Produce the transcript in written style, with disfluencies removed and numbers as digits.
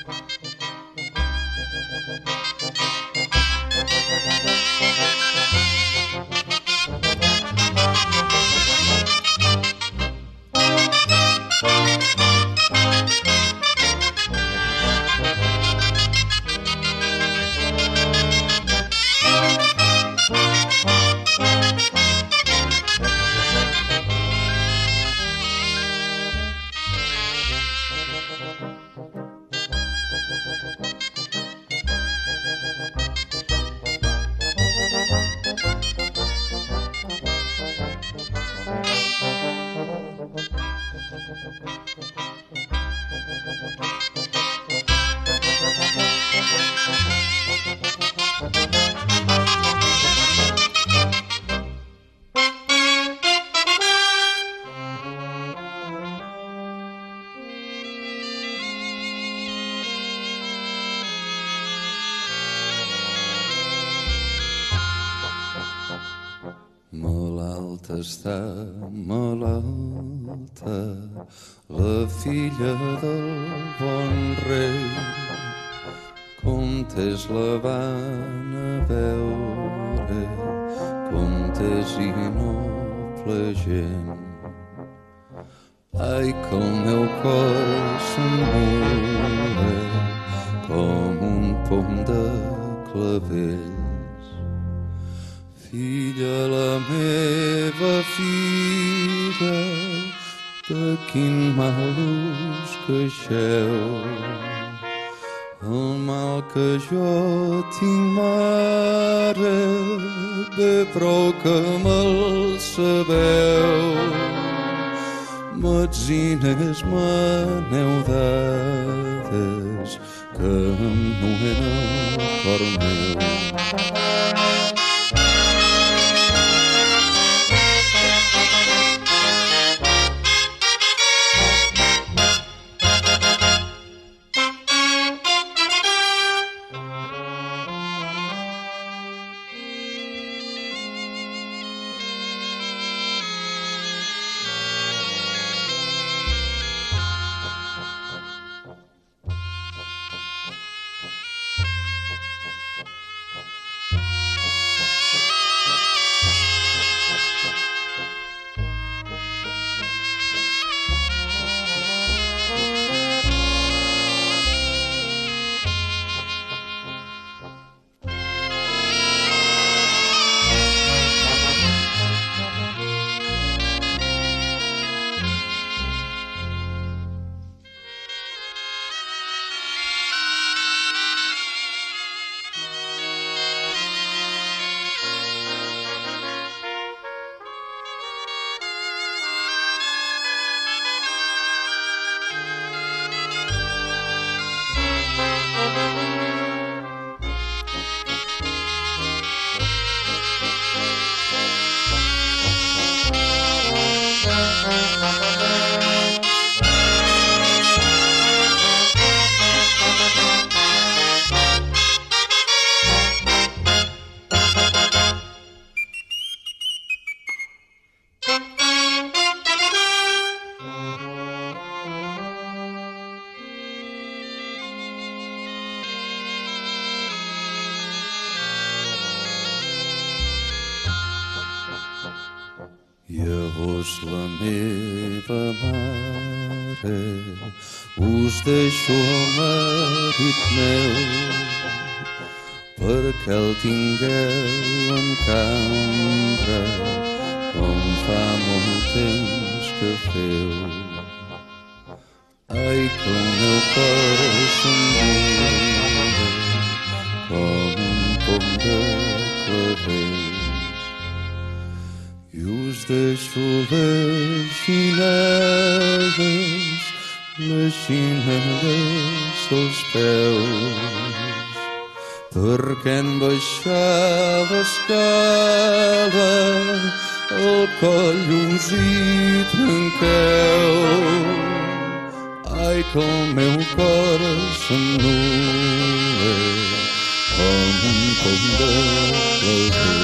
Malalta està, malalta, la filla del bon rei. Comtes la van a veure, comtes i noble gent. Ai, que el meu cor s'enmula com un pom de clavells. Filla, la meva filla, de quin mal us queixeu? El mal que jo tinc, mare, bé prou que me'l sabeu. Metzines m'aneu dades que em nuen el cor meu. Llavors la meva mare us deixo el marit meu perquè el tingueu en cambra com fa molt temps que feu. Ai, que el meu cor s'endura com un pom de clavells. I us deixo les xinades dels peus, perquè en baixar l'escala el coll us hi trenqueu. Ai, que el meu cor s'ennula com un pom de clavells.